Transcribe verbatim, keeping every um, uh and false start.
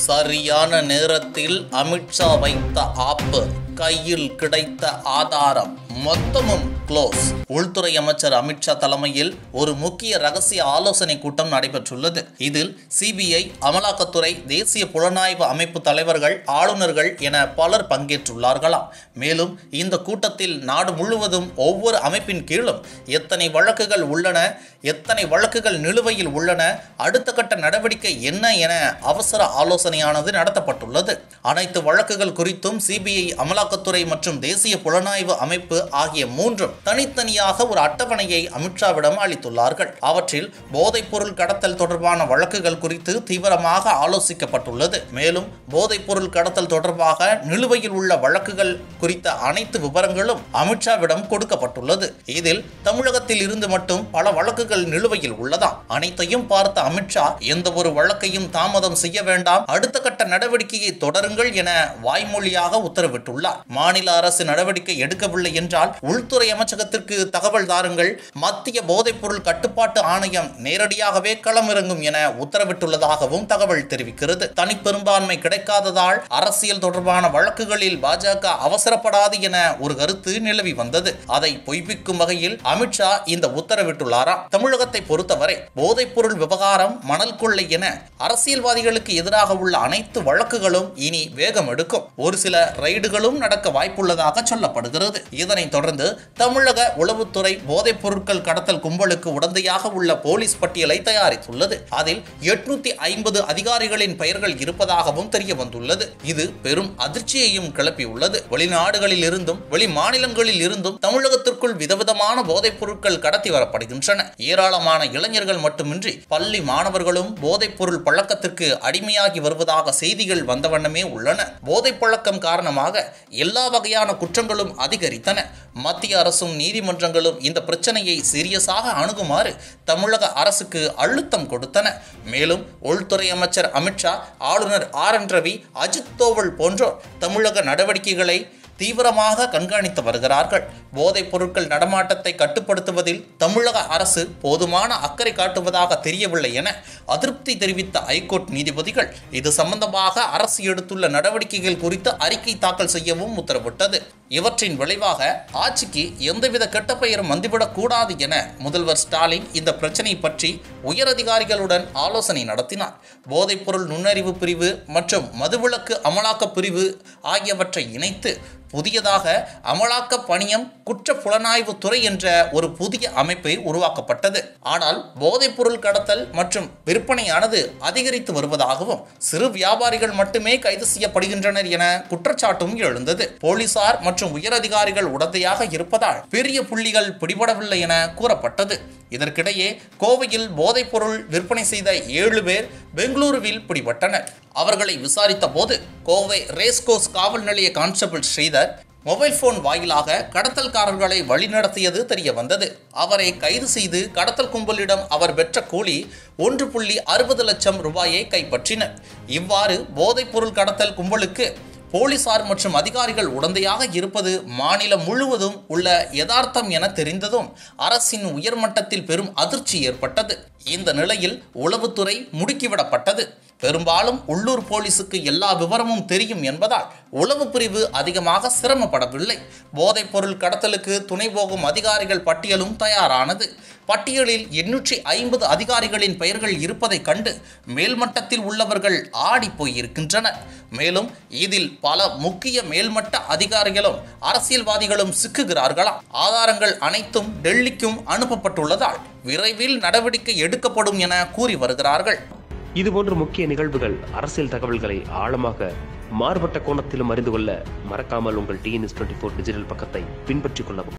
சரியான நேரத்தில் அமித்ஷா வைத்த ஆப்பு, கையில் கிடைத்த ஆதாரம், மொத்தமும் க்ளோஸ். உள்துறை அமைச்சர் அமித்ஷா தலைமையில் ஒரு முக்கிய ரகசிய ஆலோசனை கூட்டம் நடைபெற்றுள்ளது. இதில் சிபிஐ, அமலாக்கத்துறை, தேசிய புலனாய்வு அமைப்பு தலைவர்கள், ஆளுநர்கள் என பலர் பங்கேற்றுள்ளார்களாம். மேலும் இந்த கூட்டத்தில் நாடு முழுவதும் ஒவ்வொரு அமைப்பின் கீழும் எத்தனை வழக்குகள் உள்ளன, எத்தனை வழக்குகள் நிலுவையில் உள்ளன, அடுத்த கட்ட நடவடிக்கை என்ன என அவசர ஆலோசனையானது நடத்தப்பட்டுள்ளது. அனைத்து வழக்குகள் குறித்தும் சிபிஐ, அமலாக்கத்துறை மற்றும் தேசிய புலனாய்வு அமைப்பு ஆகிய மூன்றும் தனித்தனியாக ஒரு அட்டவணையை அமித்ஷாவிடம் அளித்துள்ளார்கள். அவற்றில் போதைப் பொருள் கடத்தல் தொடர்பான வழக்குகள் குறித்து தீவிரமாக ஆலோசிக்கப்பட்டுள்ளது. மேலும் போதைப் பொருள் கடத்தல் தொடர்பாக நிலுவையில் உள்ள வழக்குகள் குறித்த அனைத்து விவரங்களும் அமித்ஷாவிடம் கொடுக்கப்பட்டுள்ளது. இதில் தமிழகத்தில் இருந்து மட்டும் பல வழக்குகள் நிலுவையில் உள்ளதாம். அனைத்தையும் பார்த்த அமித்ஷா எந்த ஒரு வழக்கையும் தாமதம் செய்ய வேண்டாம், அடுத்த கட்ட நடவடிக்கையை தொடருங்கள் என வாய்மொழியாக உத்தரவிட்டுள்ளார். மாநில அரசு நடவடிக்கை எடுக்கவில்லை என்றால் உள்துறை அமைச்சகத்திற்கு தகவல் தாருங்கள், மத்திய போதைப் பொருள் கட்டுப்பாட்டு ஆணையம் நேரடியாகவே களமிறங்கும் என உத்தரவிட்டுள்ளதாகவும் தகவல் தெரிவிக்கிறது. தனிப்பெரும்பான்மை கிடைக்காததால் அரசியல் தொடர்பான வழக்குகளில் பாஜக அவசரப்படாது என ஒரு கருத்து நிலவி வந்தது. அதை பொய்ப்பிக்கும் வகையில் அமித்ஷா இந்த உத்தரவிட்டுள்ளாராம். தமிழகத்தை பொறுத்தவரை போதைப் பொருள் விவகாரம், மணல் கொள்ளை என அரசியல்வாதிகளுக்கு எதிராக உள்ள அனைத்து வழக்குகளும் இனி வேகம் எடுக்கும். ஒரு சில ரைடுகளும் நடக்க வாய்ப்புள்ளதாக சொல்லப்படுகிறது. இதனைத் தொடர்ந்து தமிழக உளவுத்துறை போதைப் பொருட்கள் கடத்தல் கும்பலுக்கு உடந்தையாக உள்ள போலீஸ் பட்டியலை தயாரித்துள்ளது. அதில் எட்நூத்தி ஐம்பது அதிகாரிகளின் பெயர்கள் இருப்பதாகவும் தெரிய வந்துள்ளது. இது பெரும் அதிர்ச்சியையும் கிளப்பியுள்ளது. வெளிநாடுகளில் இருந்தும் வெளி மாநிலங்களில் இருந்தும் தமிழகத்திற்குள் விதவிதமான போதைப் பொருட்கள் கடத்தி வரப்படுகின்றன. ஏராளமான இளைஞர்கள் மட்டுமின்றி பள்ளி மாணவர்களும் போதைப் பொருள் பழக்கத்திற்கு அடிமையாகி வருவதாக செய்திகள் வந்த வண்ணமே உள்ளன. போதைப் பழக்கம் காரணமாக எல்லா வகையான குற்றங்களும் அதிகரித்தன. மத்திய அரசும் நீதிமன்றங்களும் இந்த பிரச்சனையை சீரியஸாக அணுகுமாறு தமிழக அரசுக்கு அழுத்தம் கொடுத்தன. மேலும் உள்துறை அமைச்சர் அமித்ஷா, ஆளுநர் ஆர் என் ரவி, அஜித் தோவல் போன்றோர் தமிழக நடவடிக்கைகளை தீவிரமாக கண்காணித்து வருகிறார்கள். போதைப் பொருட்கள் நடமாட்டத்தை கட்டுப்படுத்துவதில் தமிழக அரசு போதுமான அக்கறை காட்டுவதாக தெரியவில்லை என அதிருப்தி தெரிவித்த ஐகோர்ட் நீதிபதிகள் இது சம்பந்தமாக அரசு எடுத்துள்ள நடவடிக்கைகள் குறித்து அறிக்கை தாக்கல் செய்யவும் உத்தரவிட்டது. இவற்றின் விளைவாக ஆட்சிக்கு எந்தவித கெட்ட பெயரும் வந்துவிடக் கூடாது என முதல்வர் ஸ்டாலின் இந்த பிரச்சனை பற்றி உயரதிகாரிகளுடன் ஆலோசனை நடத்தினார். போதைப் பொருள் நுண்ணறிவு பிரிவு மற்றும் மதுவிலக்கு அமலாக்க பிரிவு ஆகியவற்றை இணைத்து புதியதாக அமலாக்க பணியம் குற்ற புலனாய்வு துறை என்ற ஒரு புதிய அமைப்பை உருவாக்கப்பட்டது. ஆனால் போதைப் பொருள் கடத்தல் மற்றும் விற்பனையானது அதிகரித்து வருவதாகவும் சிறு வியாபாரிகள் மட்டுமே கைது செய்யப்படுகின்றனர் என குற்றச்சாட்டும் எழுந்தது. போலீசார் மற்றும் உயரதிகாரிகள் உடந்தையாக இருப்பதால் பெரிய புள்ளிகள் பிடிபடவில்லை என கூறப்பட்டது. இதற்கிடையே கோவையில் போதைப் பொருள் விற்பனை செய்த ஏழு பேர் பெங்களூருவில் பிடிபட்டனர். அவர்களை விசாரித்த போது கோவை ரேஸ்கோர்ஸ் காவல் நிலைய கான்ஸ்டபிள் ஸ்ரீதர் மொபைல் போன் வாயிலாக கடத்தல்காரர்களை வழிநடத்தியது தெரிய வந்தது. அவரை கைது செய்து கடத்தல் கும்பலிடம் அவர் பெற்ற கூலி ஒன்று புள்ளி அறுபது லட்சம் ரூபாயை கைப்பற்றினர். இவ்வாறு போதைப் பொருள் கடத்தல் கும்பலுக்கு போலீசார் மற்றும் அதிகாரிகள் உடந்தையாக இருப்பது மாநிலம் முழுவதும் உள்ள யதார்த்தம் என தெரிந்ததும் அரசின் உயர்மட்டத்தில் பெரும் அதிர்ச்சி ஏற்பட்டது. இந்த நிலையில் உளவுத்துறை முடுக்கிவிடப்பட்டது. பெரும்பாலும் உள்ளூர் போலீசுக்கு எல்லா விவரமும் தெரியும் என்பதால் உளவு பிரிவு அதிகமாக சிரமப்படவில்லை. போதைப் பொருள் கடத்தலுக்கு துணை போகும் அதிகாரிகள் பட்டியலும் தயாரானது. பட்டியலில் எண்ணூற்றி ஐம்பது அதிகாரிகளின் பெயர்கள் இருப்பதை கண்டு மேல்மட்டத்தில் உள்ளவர்கள் ஆடி போயிருக்கின்றனர். மேலும் இதில் பல முக்கிய மேல்மட்ட அதிகாரிகளும் அரசியல்வாதிகளும் சிக்குகிறார்களாம். ஆதாரங்கள் அனைத்தும் டெல்லிக்கும் அனுப்பப்பட்டுள்ளதால் விரைவில் நடவடிக்கை எடுக்கப்படும் என கூறி வருகிறார்கள். இதுபோன்ற முக்கிய நிகழ்வுகள், அரசியல் தகவல்களை ஆழமாக மாறுபட்ட கோணத்திலும் அறிந்து கொள்ள மறக்காமல் உங்கள் T N S twenty four digital பக்கத்தை பின்பற்றிக் கொள்ளவும்.